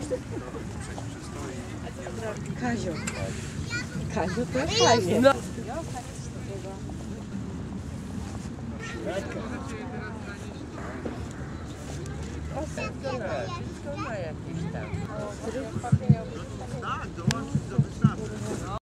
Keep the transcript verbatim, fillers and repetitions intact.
Kazio. Kazio to jest fajnie. No. O, to ma jakieś tam.